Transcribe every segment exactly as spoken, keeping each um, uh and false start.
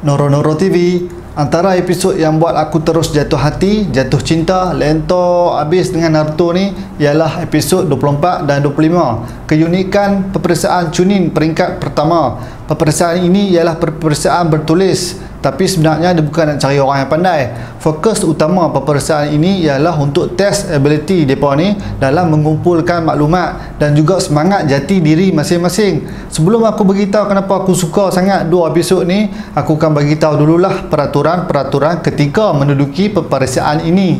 Noro Noro T V. Antara episod yang buat aku terus jatuh hati, jatuh cinta, lento habis dengan Naruto ni ialah episod dua puluh empat dan dua puluh lima. Keunikan peperiksaan Chunin peringkat pertama. Peperiksaan ini ialah peperiksaan bertulis, tapi sebenarnya dia bukan nak cari orang yang pandai. Fokus utama peperiksaan ini ialah untuk test ability mereka ni dalam mengumpulkan maklumat dan juga semangat jati diri masing-masing. Sebelum aku beritahu kenapa aku suka sangat dua episod ni, aku akan beritahu dululah peraturan-peraturan ketika menduduki peperiksaan ini.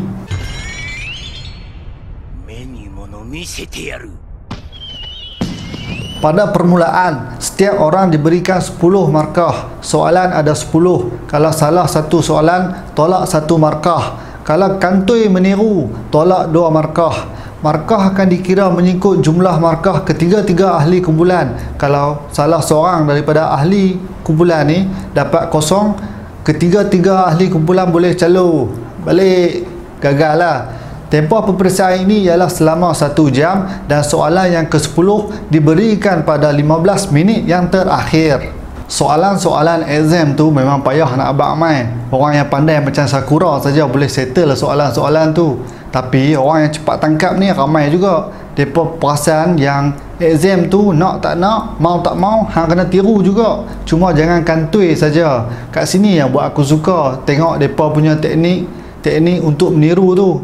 Pada permulaan, setiap orang diberikan sepuluh markah. Soalan ada sepuluh. Kalau salah satu soalan, tolak satu markah. Kalau kantoi meniru, tolak dua markah. Markah akan dikira mengikut jumlah markah ketiga-tiga ahli kumpulan. Kalau salah seorang daripada ahli kumpulan ni dapat kosong, ketiga-tiga ahli kumpulan boleh calo balik. Gagal lah. Tempoh peperiksaan ini ialah selama satu jam dan soalan yang ke sepuluh diberikan pada lima belas minit yang terakhir. Soalan-soalan exam tu memang payah nak abang main. Orang yang pandai macam Sakura saja boleh settle soalan-soalan tu. Tapi orang yang cepat tangkap ni ramai juga. Mereka perasan yang exam tu nak tak nak, mau tak mau, hang kena tiru juga. Cuma jangan kantoi saja. Kat sini yang buat aku suka tengok mereka punya teknik teknik untuk meniru tu.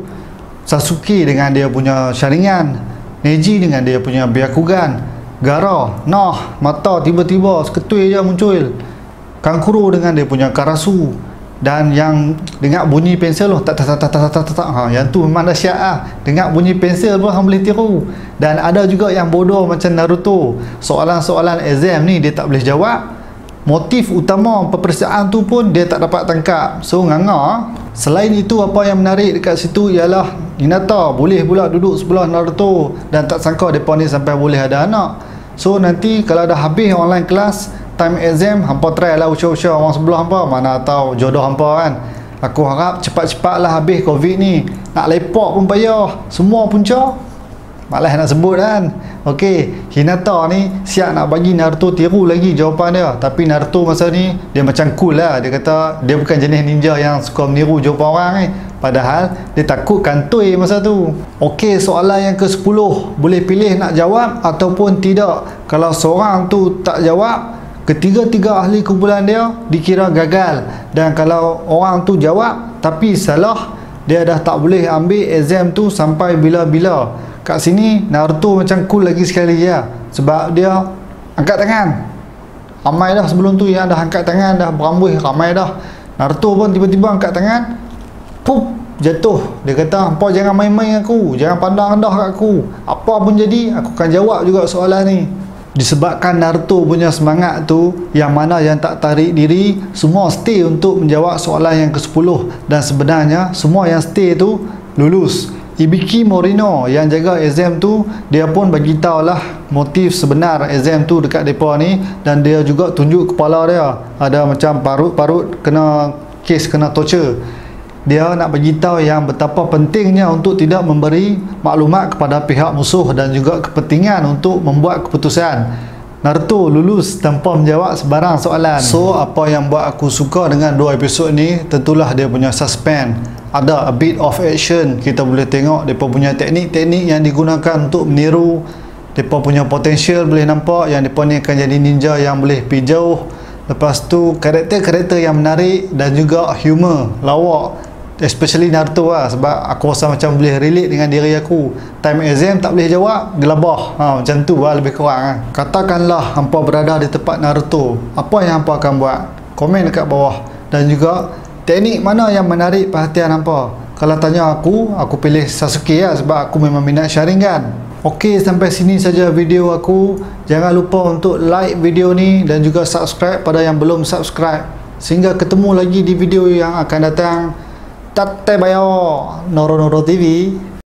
Sasuke dengan dia punya Sharingan, Neji dengan dia punya Byakugan, Gaara, nah, mata tiba-tiba seketui je muncul, Kankuro dengan dia punya Karasu, dan yang dengar bunyi pensel loh, tak tak tak tak tak tak tak, ha, yang tu memang dahsyat ah. Dengar bunyi pensel pun hang boleh tiru. Dan ada juga yang bodoh macam Naruto. Soalan-soalan exam ni dia tak boleh jawab. Motif utama peperiksaan tu pun dia tak dapat tangkap. So nganga. Selain itu, apa yang menarik dekat situ ialah Hinata boleh pula duduk sebelah Naruto dan tak sangka depa ni sampai boleh ada anak. So nanti kalau dah habis online kelas, time exam, hampa try lah usah-usah orang sebelah hampa, mana tahu jodoh hampa kan. Aku harap cepat-cepatlah habis Covid ni. Nak lepak pun payah, semua punca. Malas nak sebut kan. Okey, Hinata ni siap nak bagi Naruto tiru lagi jawapan dia. Tapi Naruto masa ni dia macam cool lah. Dia kata dia bukan jenis ninja yang suka meniru jawapan orang ni. Padahal dia takut kantoi masa tu. Okey, soalan yang ke sepuluh. Boleh pilih nak jawab ataupun tidak. Kalau seorang tu tak jawab, ketiga-tiga ahli kumpulan dia dikira gagal. Dan kalau orang tu jawab tapi salah, dia dah tak boleh ambil exam tu sampai bila-bila. Kat sini Naruto macam cool lagi sekali ya, sebab dia angkat tangan. Ramai dah sebelum tu yang dah angkat tangan, dah berambuih ramai dah. Naruto pun tiba-tiba angkat tangan, pup, jatuh. Dia kata, "Hampa jangan main-main aku, jangan pandang rendah kat aku. Apa pun jadi, aku akan jawab juga soalan ni." Disebabkan Naruto punya semangat tu, yang mana yang tak tarik diri, semua stay untuk menjawab soalan yang ke sepuluh. Dan sebenarnya semua yang stay tu lulus. Ibiki Morino yang jaga exam tu, dia pun bagi tahulah motif sebenar exam tu dekat depa ni, dan dia juga tunjuk kepala dia ada macam parut-parut kena kes kena torture. Dia nak bagi tahu yang betapa pentingnya untuk tidak memberi maklumat kepada pihak musuh dan juga kepentingan untuk membuat keputusan. Naruto lulus tanpa menjawab sebarang soalan. So apa yang buat aku suka dengan dua episod ni, tentulah dia punya suspense. Ada a bit of action. Kita boleh tengok mereka punya teknik-teknik yang digunakan untuk meniru. Mereka punya potensial boleh nampak yang mereka ni akan jadi ninja yang boleh pergi jauh. Lepas tu karakter-karakter yang menarik dan juga humor lawak, especially Naruto lah, sebab aku rasa macam boleh relate dengan diri aku. Time exam tak boleh jawab, gelabah, ha, macam tu lah lebih kurang lah. Katakanlah hampa berada di tempat Naruto, apa yang hampa akan buat? Komen dekat bawah. Dan juga teknik mana yang menarik perhatian hampa? Kalau tanya aku, aku pilih Sasuke lah, sebab aku memang minat Sharingan. Okey, sampai sini saja video aku. Jangan lupa untuk like video ni dan juga subscribe pada yang belum subscribe. Sehingga ketemu lagi di video yang akan datang. Tate bayo, Noro Noro T V.